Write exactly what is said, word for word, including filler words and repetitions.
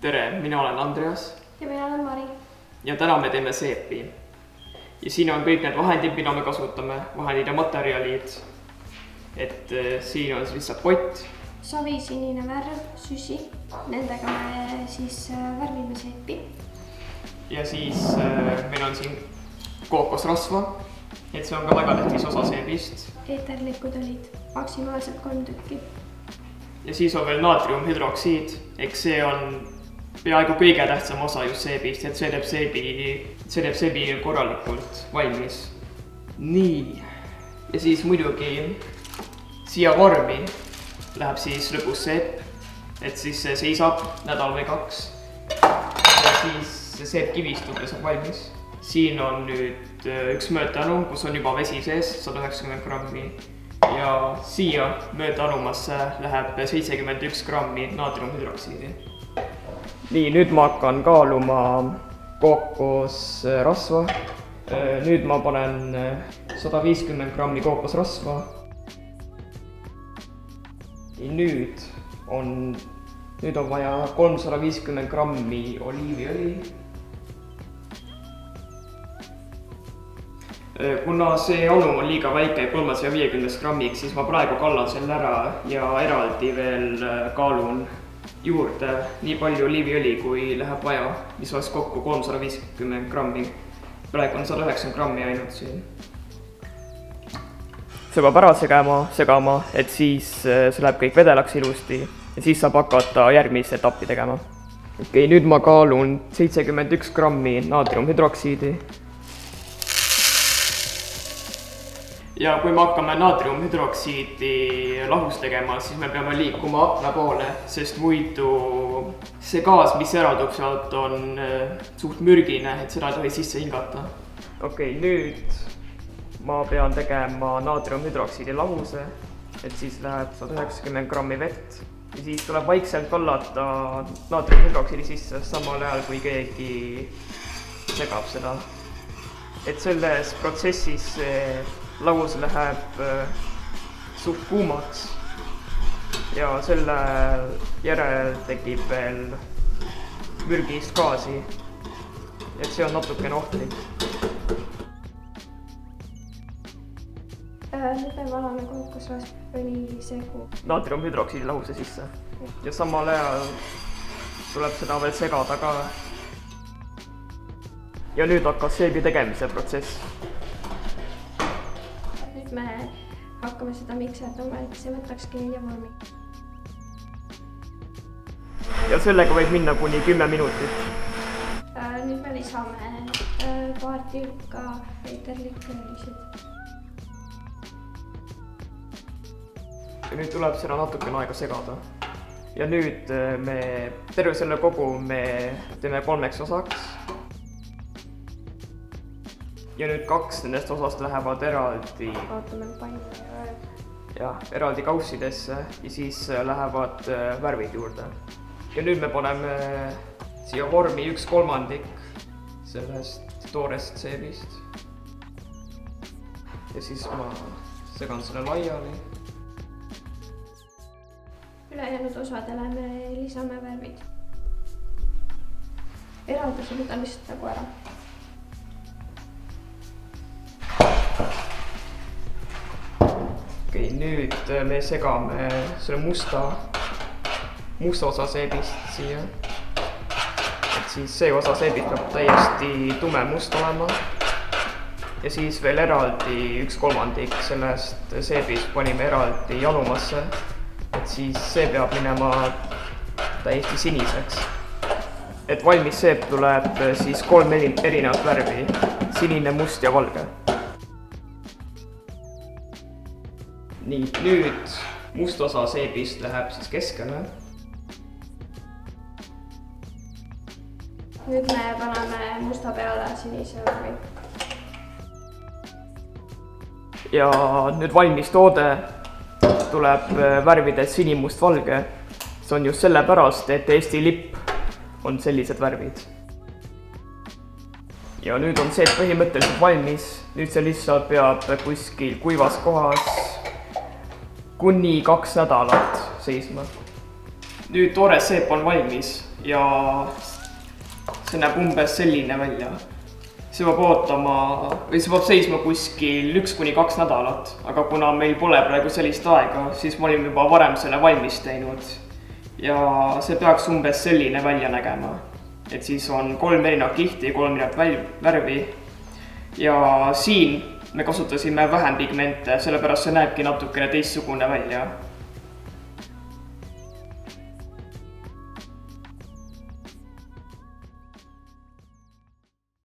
tere, mina olen Andreas. Ja mina olen Mari. Ja täna me teeme seepi. Ja siin on kõik need vahendid, mida me kasutame, vahendid ja materjalid. Et siin on lihtsalt pott. Savi, sinine värv, süsi. Nendega me siis värvime seepi. Ja siis meil on siin kookosrasva. Et see on ka väga tähtis osa seebist. Eeterlikud olid maksimaalselt kolm tükki. Ja siis on veel naatriumhüdroksiid. Eks see on peaaegu kõige tähtsam osa just seebist, et see teeb seebi, see teeb seebi korralikult valmis. Nii. Ja siis muidugi siia vormi läheb siis lõpus seep, et siis see seisab nädal või kaks. Ja siis see seep kivistub ja saab valmis. Siin on nüüd üks möödaanu, kus on juba vesi sees, sada üheksakümmend grammi. Ja siia möödaanumasse läheb seitsekümmend üks grammi naatriumhüdroksiidi. Nii, nüüd ma hakkan kaaluma kookosrasva. Nüüd ma panen sada viiskümmend grammi kookosrasva. Nüüd on, nüüd on vaja kolmsada viiskümmend grammi oliiviõli. Kuna see anum on liiga väike kolmesaja viiekümne grammiks, siis ma praegu kallan selle ära ja eraldi veel kaalun juurde nii palju oliiviõli, kui läheb vaja, mis oleks kokku kolmsada viiskümmend grammi. Praegu on sada üheksakümmend grammi ainult siin. See peab ära segama, segama, et siis see läheb kõik vedelaks ilusti ja siis saab hakata järgmist etappi tegema. Okei, nüüd ma kaalun seitsekümmend üks grammi naatriumhüdroksiidi. Ja kui me hakkame naatriumhüdroksiidi lahus tegema, siis me peame liikuma akna poole, sest muidu see gaas, mis eradub sealt, on suht mürgine, et seda ei tohi sisse hingata. Okei, nüüd ma pean tegema naatriumhüdroksiidi lahuse, et siis läheb sada üheksakümmend grammi vett. Ja siis tuleb vaikselt kallata naatriumhüdroksiidi sisse samal ajal, kui keegi segab seda. Et selles protsessis lahus läheb suht kuumaks ja selle järel tekib veel mürgist gaasi, et see on natukene ohtlik. Nüüd me valame kookosrasvõli segu naatriumhüdroksiidi lahuse sisse ja samal ajal tuleb seda veel segada ka. Ja nüüd hakkas seebi tegemise protsess. Nüüd me hakkame seda mikserdama, et see võtakski ja vormi. Ja sellega võib minna kuni kümme minutit. Nüüd me lisame paar tilka eeterlikke õlisid. Ja nüüd tuleb seda natukene aega segada. Ja nüüd me terve selle kogu me teeme kolmeks osaks. Ja nüüd kaks nendest osast lähevad eraldi, ja, eraldi kaussidesse ja siis lähevad värvid juurde. Ja nüüd me paneme siia vormi üks kolmandik sellest toorest seebist. Ja siis ma segan selle laiali. Ülejäänud osadele me lisame värvid. Eralduse võtan lihtsalt nagu ära. Okei, nüüd me segame selle musta, musta osa seebist siia. Et siis see osa seebist peab täiesti tume must olema. Ja siis veel eraldi üks kolmandik sellest seebist panime eraldi janumasse. Et siis see peab minema täiesti siniseks. Et valmis seep tuleb siis kolm erinevat värvi, sinine, must ja valge. Nii, nüüd must osa seebist läheb siis keskele. Nüüd me paneme musta peale sinise värvi. Ja nüüd valmis toode tuleb värvides sinimust-valge. See on just sellepärast, et Eesti lipp on sellised värvid. Ja nüüd on see põhimõtteliselt valmis. Nüüd see lihtsalt peab kuskil kuivas kohas kuni kaks nädalat seisma. nüüd toores seep on valmis ja see näeb umbes selline välja. See peab ootama või see peab seisma kuskil üks kuni kaks nädalat, aga kuna meil pole praegu sellist aega, siis ma olin juba varem selle valmis teinud. Ja see peaks umbes selline välja nägema. Et siis on kolm erinevat kihti ja kolm erinevat värvi. Ja siin me kasutasime vähem pigmente, sellepärast see näebki natukene teistsugune välja.